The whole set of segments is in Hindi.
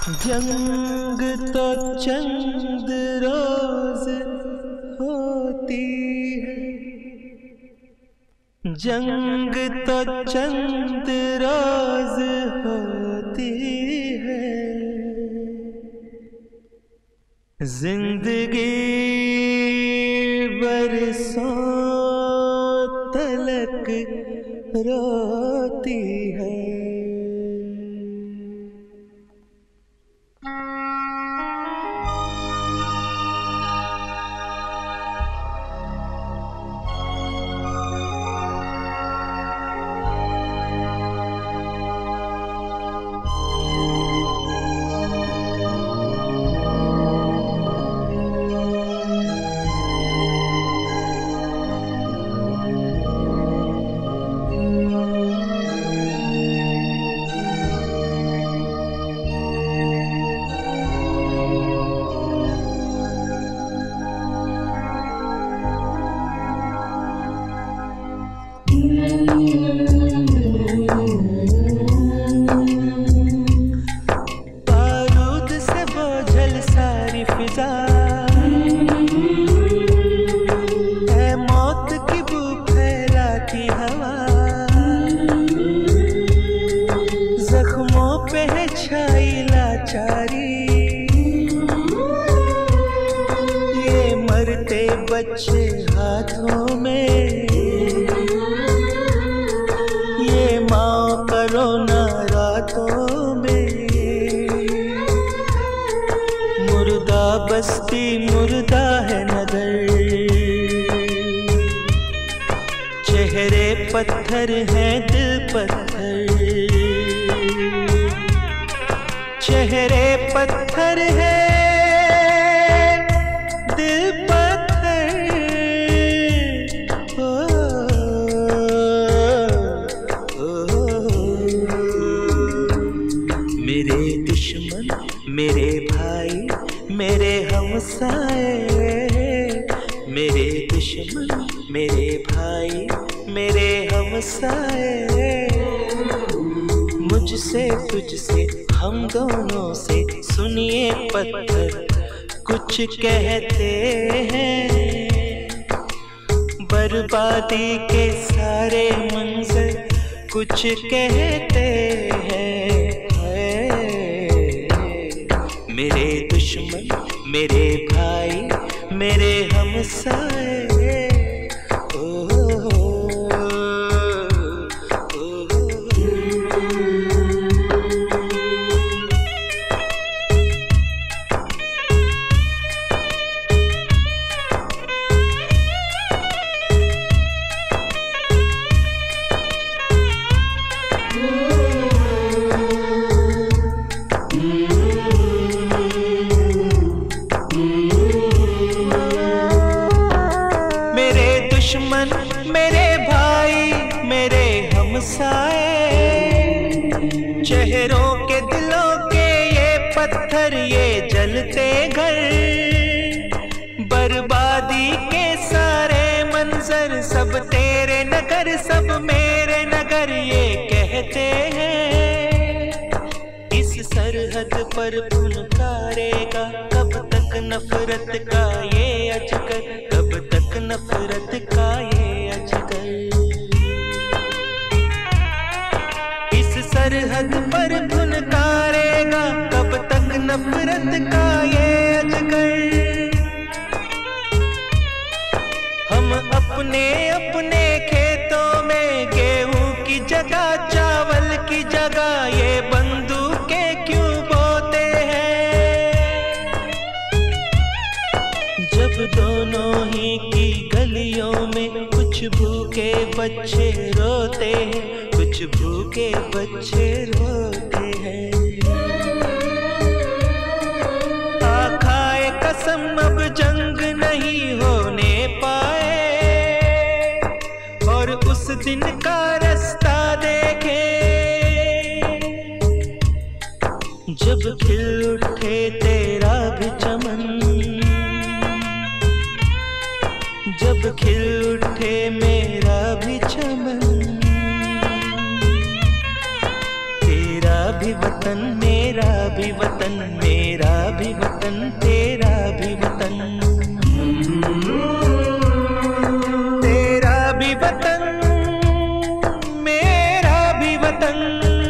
जंग तो चंद रोज होती है, जंग तो चंद रोज होती है, जिंदगी बरसों तलक रोती है। बारूद से बोझल सारी फिजा है, मौत की बू फैलाती हवा, जख्मों पे है छाई लाचारी, ये मरते बच्चे हाथों में, रोना रातों में, मुर्दा बस्ती मुर्दा है नजर, चेहरे पत्थर हैं दिल पत्थर, चेहरे पत्थर है दिल पत्थर। मेरे दुश्मन मेरे भाई मेरे हमसाए, मेरे दुश्मन मेरे भाई मेरे हमसाए, मुझसे तुझसे हम दोनों से सुनिए पत्थर कुछ कहते हैं, बर्बादी के सारे मंजर कुछ कहते हैं। मेरे दुश्मन मेरे भाई मेरे हमसाए, दुश्मन मेरे भाई मेरे हमसाए, चेहरों के दिलों के ये पत्थर ये जलते घर, बर्बादी के सारे मंजर सब तेरे नगर सब मेरे नगर ये कहते हैं। इस सरहद पर फुनकारेगा कब तक नफरत का ये अजगर, कब तक नफरत का ये अजगर। इस सरहद पर फुनकारेगा कब तक नफरत का ये अजगर। हम अपने अपने खेतों में गेहूं की जगह चावल की जगह ये बंदूकें क्यों बोते हैं। जब दोनों ही की गलियों में कुछ भूखे बच्चे रोते हैं, कुछ भूखे बच्चे रोते हैं। खाए कसम अब जंग नहीं होने पाए और उस दिन का रास्ता देखे जब खिल उठे तेरा भी चमन, जब खिल उठे मेरा भी चमन। तेरा भी वतन मेरा भी वतन, मेरा भी वतन, तेरा भी वतन, तेरा भी वतन, मेरा भी वतन।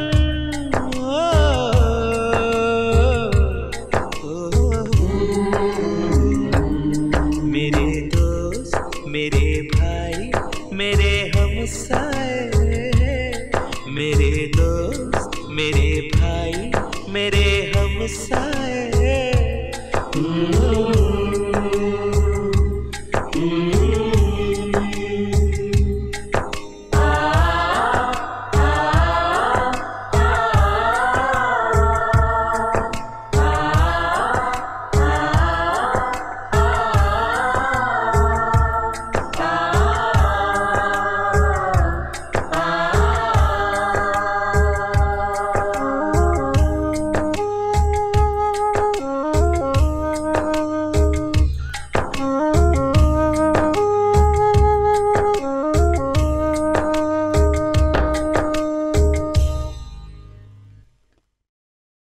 मेरे दोस्त, मेरे भाई, मेरे हमसाए, मेरे दोस्त, मेरे भाई, मेरे हमसाए।